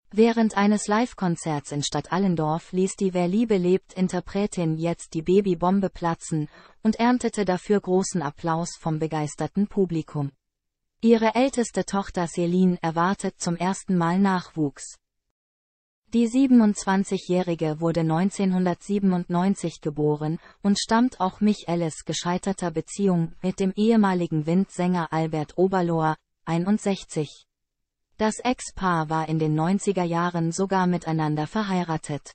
Während eines Live-Konzerts in Stadt Allendorf ließ die Wer Liebe lebt Interpretin jetzt die Babybombe platzen und erntete dafür großen Applaus vom begeisterten Publikum. Ihre älteste Tochter Celine erwartet zum ersten Mal Nachwuchs. Die 27-Jährige wurde 1997 geboren und stammt auch Micheles gescheiterter Beziehung mit dem ehemaligen Wind-Sänger Albert Oberlohr, 61. Das Ex-Paar war in den 90er Jahren sogar miteinander verheiratet.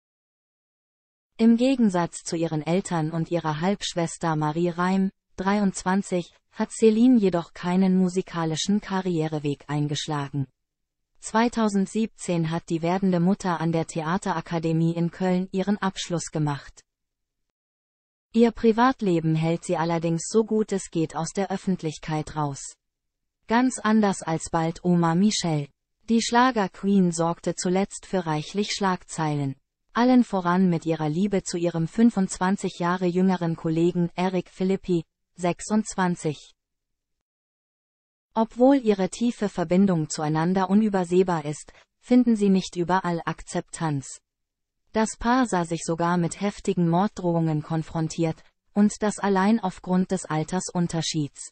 Im Gegensatz zu ihren Eltern und ihrer Halbschwester Marie Reim, 23, hat Celine jedoch keinen musikalischen Karriereweg eingeschlagen. 2017 hat die werdende Mutter an der Theaterakademie in Köln ihren Abschluss gemacht. Ihr Privatleben hält sie allerdings so gut es geht aus der Öffentlichkeit raus. Ganz anders als bald Oma Michelle. Die Schlager-Queen sorgte zuletzt für reichlich Schlagzeilen. Allen voran mit ihrer Liebe zu ihrem 25 Jahre jüngeren Kollegen Eric Philippi, 26. Obwohl ihre tiefe Verbindung zueinander unübersehbar ist, finden sie nicht überall Akzeptanz. Das Paar sah sich sogar mit heftigen Morddrohungen konfrontiert, und das allein aufgrund des Altersunterschieds.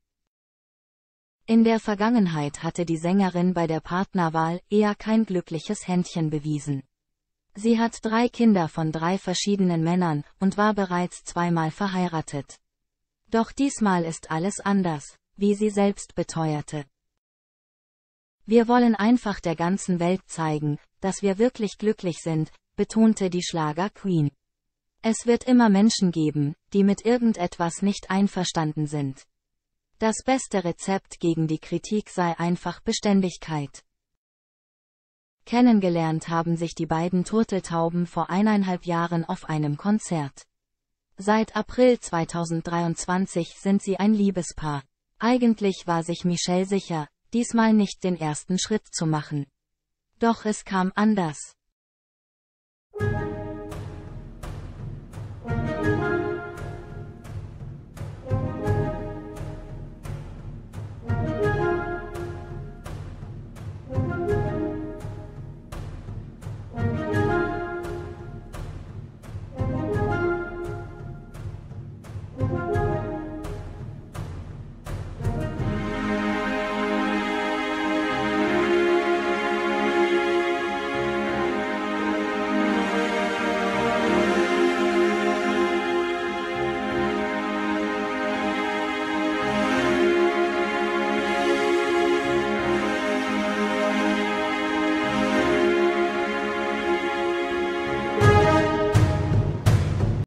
In der Vergangenheit hatte die Sängerin bei der Partnerwahl eher kein glückliches Händchen bewiesen. Sie hat 3 Kinder von 3 verschiedenen Männern und war bereits 2-mal verheiratet. Doch diesmal ist alles anders, wie sie selbst beteuerte. Wir wollen einfach der ganzen Welt zeigen, dass wir wirklich glücklich sind, betonte die Schlager-Queen. Es wird immer Menschen geben, die mit irgendetwas nicht einverstanden sind. Das beste Rezept gegen die Kritik sei einfach Beständigkeit. Kennengelernt haben sich die beiden Turteltauben vor 1,5 Jahren auf einem Konzert. Seit April 2023 sind sie ein Liebespaar. Eigentlich war sich Michelle sicher, diesmal nicht den ersten Schritt zu machen. Doch es kam anders.